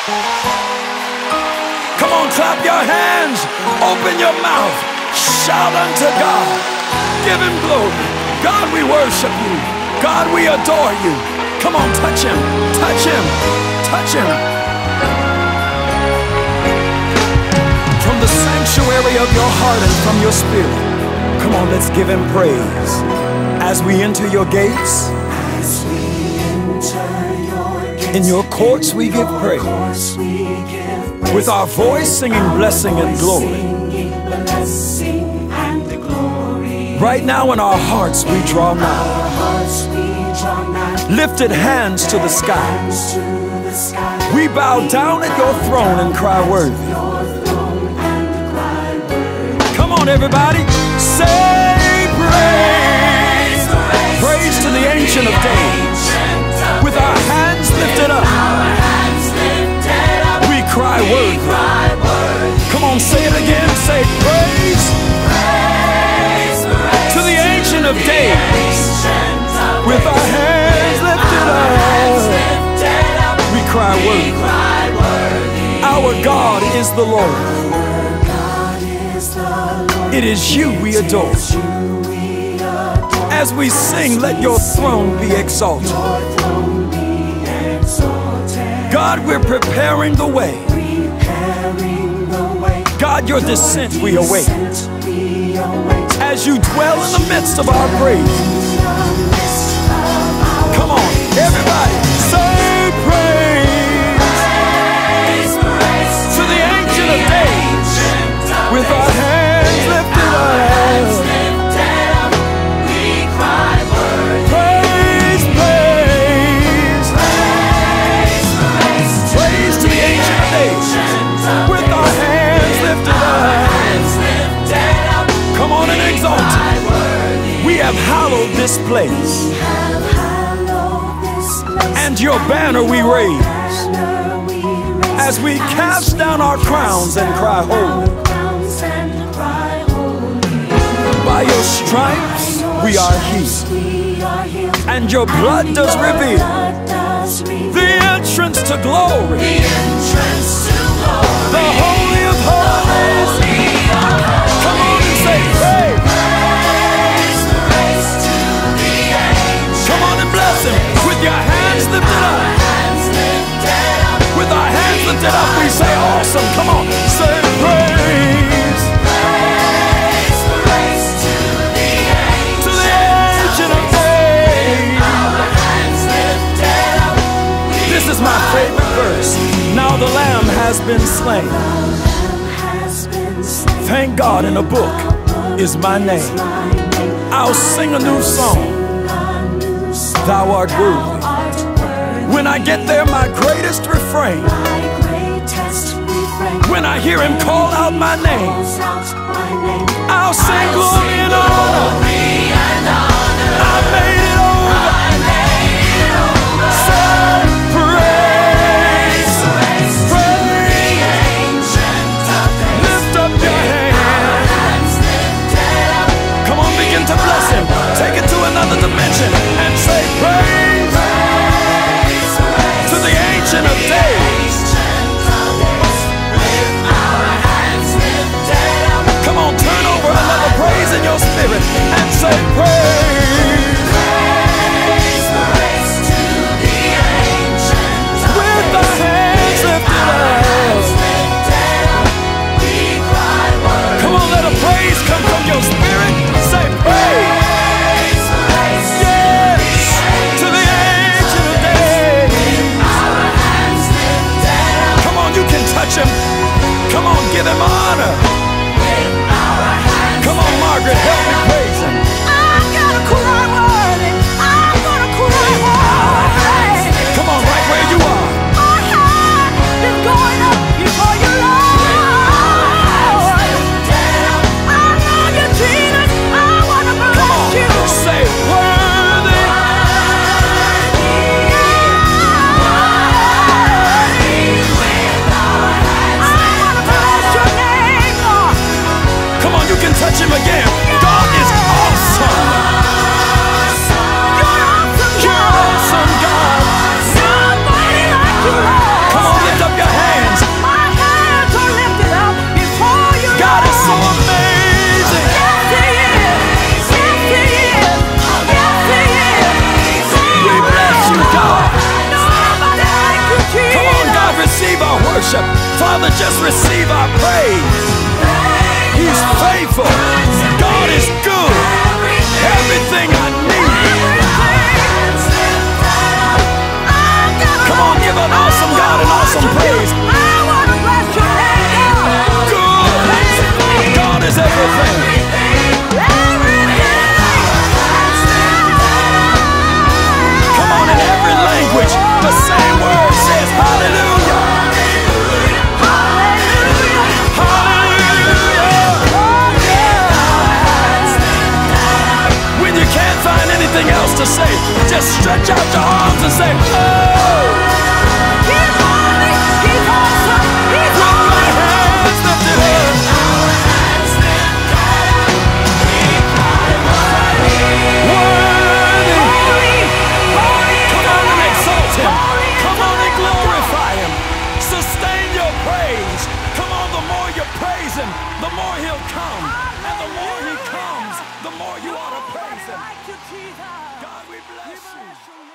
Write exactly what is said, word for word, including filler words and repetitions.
Come on, clap your hands, open your mouth, shout unto God, give Him glory. God, we worship You. God, we adore You. Come on, touch Him, touch Him, touch Him. From the sanctuary of your heart and from your spirit, come on, let's give Him praise. As we enter Your gates, As we enter Your gates, in Your courts we give praise. courts we give praise. With our voice singing blessing and glory. Singing blessing and glory. Right now in our hearts we draw nigh. Our hearts we draw nigh. Lifted hands to the skies. To the sky. We bow down at Your throne and cry worthy. Your throne and cry worthy. Come on, everybody, say praise. Praise to the Ancient of Days. With our hands lifted up, we cry worthy. Come on, say it again. Say praise to the Ancient of Days. With our hands lifted up, we cry worthy. Our God is the Lord. It is You we adore. As we sing, let Your throne be exalted. God, we're preparing the way. God, Your descent we await. As You dwell in the midst of our praise. Come on, everybody, say praise to the Ancient of Days. With our hands lifted up, praise, praise, praise to the Ancient of Days. With our hands lifted up, come on and exalt Him. We have hallowed this place, and Your banner we raise, as we cast down our crowns and cry holy. By Your stripes we are healed, and Your blood does reveal the entrance to glory, the Holy of Holies. Come on and say praise. Come on and bless Him with your hands lifted up. With our hands lifted up, we say awesome. Come on, say praise. This is my favorite verse. Now the Lamb has been slain. Thank God in a book is my name. I'll sing a new song. Thou art worthy. When I get there, my greatest refrain. When I hear Him call out my name, I'll sing glory and honor. I made it over. Say praise, praise. Lift up your hands. Come on, begin to bless Him. Take it to another dimension and say praise to the Ancient of Days. Come on, turn over another praise in your spirit and say praise. just receive our praise. He's faithful. God is good. Everything I need. Come on, give an awesome God an awesome praise. Good. God is everything. Come on, in every language, the same word says hallelujah. Anything else to say, just stretch out your arms and say, oh! He's holy, he's awesome, he's holy. With my hands lifted up, our hands lifted up, keep our worthy, worthy, holy, holy. Come on and exalt him. Come on and glorify him. Sustain your praise. Come on, the more you praise him, the more he'll come, and the more he comes, the more you ought to praise him. God, we bless you.